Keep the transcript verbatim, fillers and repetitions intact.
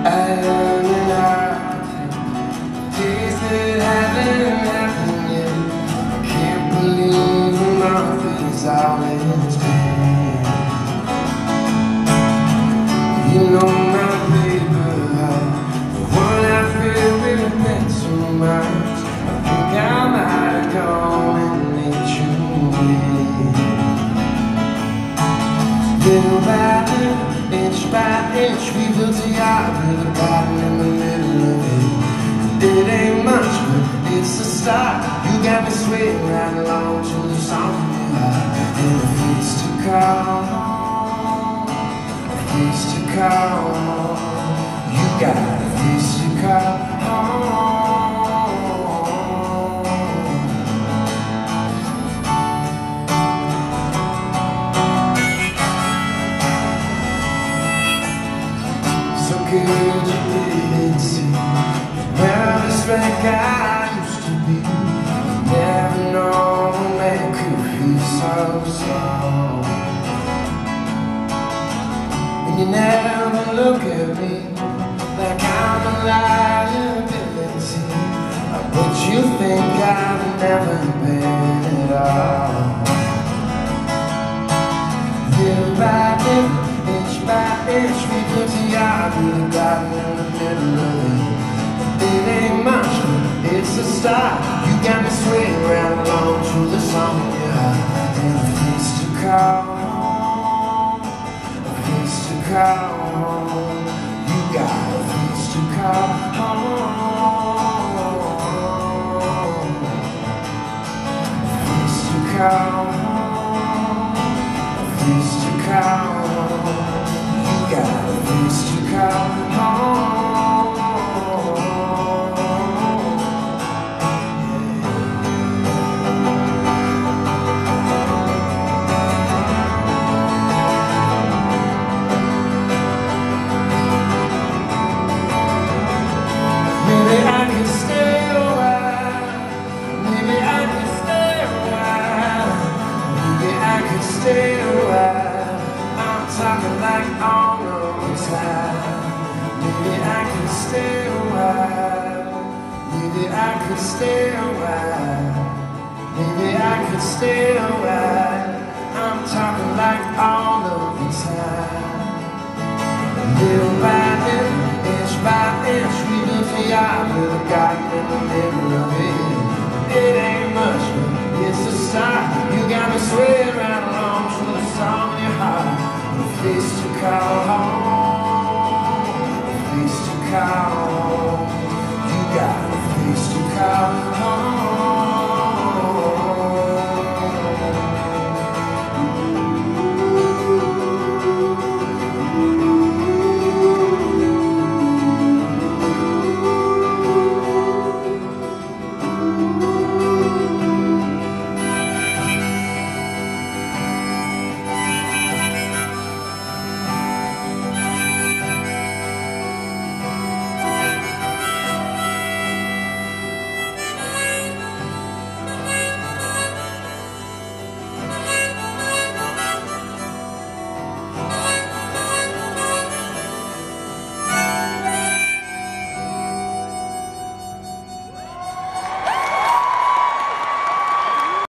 And I think days that haven't happened yet. I can't believe a month is all it's been. You know my paper heart, the one I feel really meant so much. I think I might have gone and let you in. Little by little, inch by inch, we built a yard with a garden in the middle of it. It ain't much, but it's a start. You got me swaying right along to the song in your heart. And a face to call, a face to call. You got a face to call. So good you didn't see well, just like I used to be. Never know a man could feel so strong. And you never look at me like I'm a liability. But you think I've never been at all. Little by little, inch by inch, we put the yard with a garden in the middle of it. It ain't much, but it's a start. You got me swaying round along to the song in your heart. And a face to call, a face to call. You got a face to call, a face to call, a face to call. You got a face to call. Maybe I can stay a while. Maybe I can stay a while. Maybe I can stay a while. I'm talking like all the time. Maybe I can stay a while. Maybe I could stay a while. Maybe I could stay a while. I'm talking like all of the time. Little by little, inch by inch, we built a yard with a garden in the middle of it. It ain't much, but it's a start. You got me swaying right along to the song in your heart. A face to call, a face to call. You got a face to call.